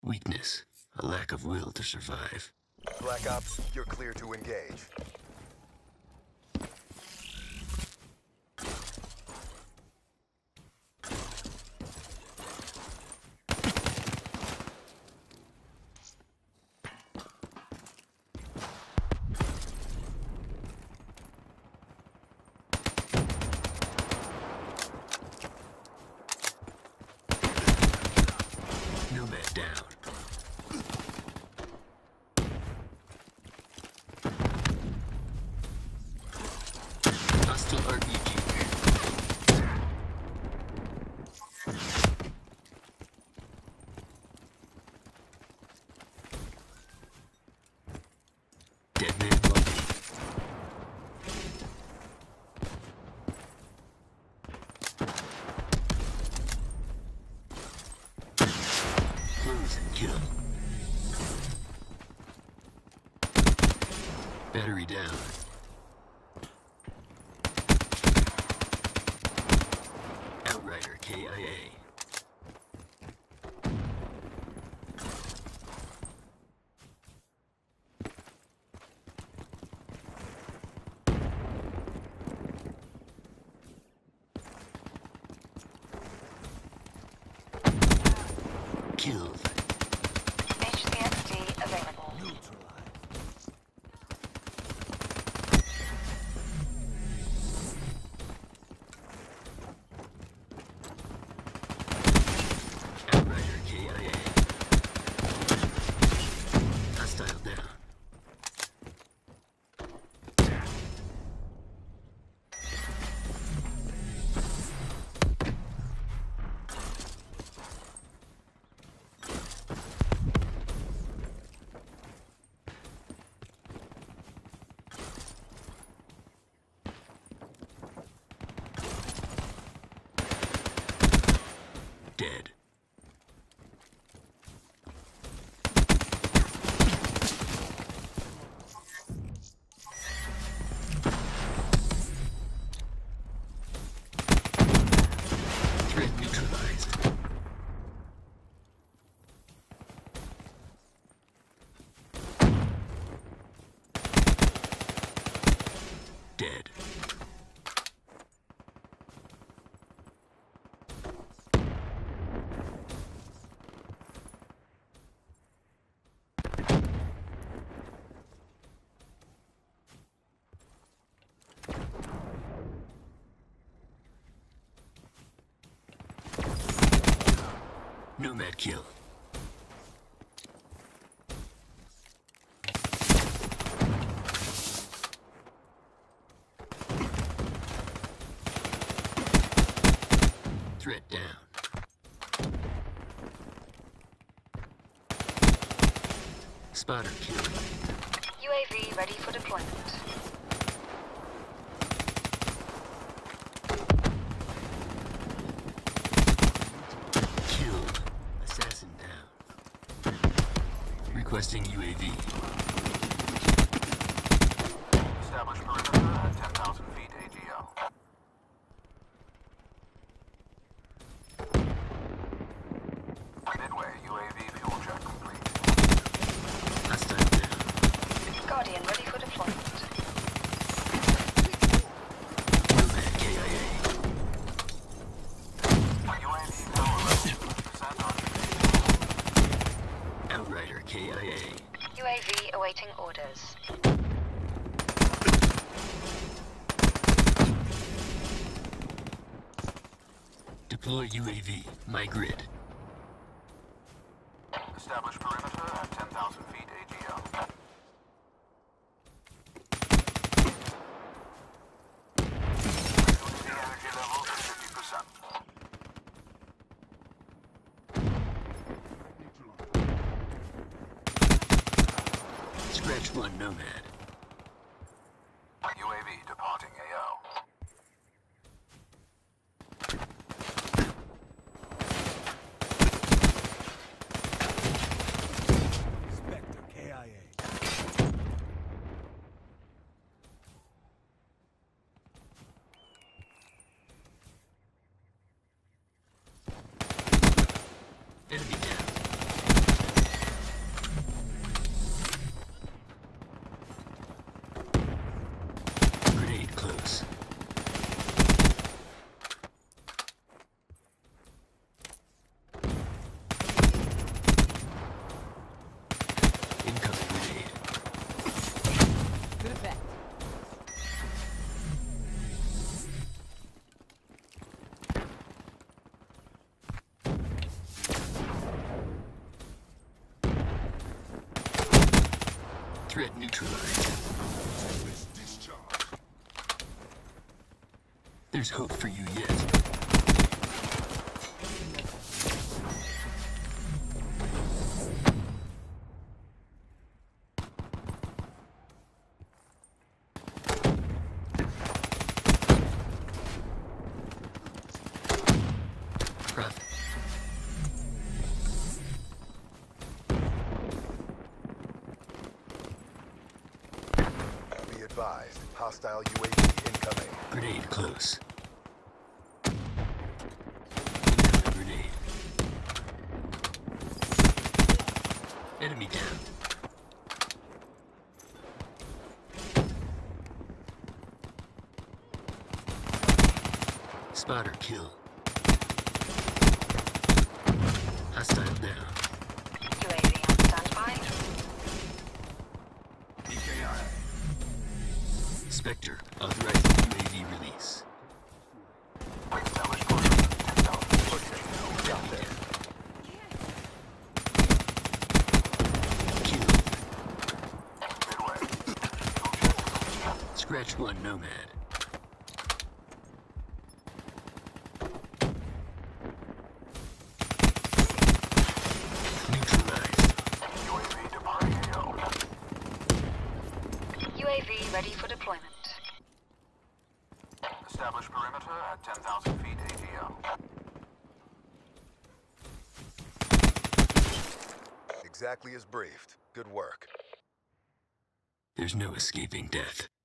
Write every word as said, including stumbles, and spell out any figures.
Weakness. A lack of will to survive. Black Ops, you're clear to engage. Nomad down. Hostile R P G. Dead man lobby. Close and kill. Battery down. Outrider K I A. Killed. H C X D available. Outrider K I A. Hostile down. Dead. Threat neutralized. Dead. Nomad kill. Threat down. Spotter kill. U A V ready for deployment. Killed. Assassin down. Requesting U A V. Establish perimeter at ten thousand feet A G L. Midway, U A V fuel check complete. Hostile down. Guardian ready for deployment. Nomad K I U A V fuel ready. Percent on. A. Outrider K I A. U A V awaiting orders. Deploy U A V. My grid. Establish perimeter at ten thousand feet A G L. Reduce the energy level to fifty percent. Scratch one Nomad. U A V departing A O. Spectre K I A. Enemy down. Threat neutralized. There's hope for you yet. Profit. Be advised, hostile U A V incoming. Grenade close. Incoming grenade. Enemy down. Spotter kill. Hostile down. U A V on standby. E K I. Spectre, authorizing U A V release. Established perimeter. ten thousand. Got there. Kill. Midway. Scratch one nomad. Neutralized. U A V departing A O. U A V ready for deployment. Established perimeter at ten thousand feet A T O. Exactly as briefed. Good work. There's no escaping death.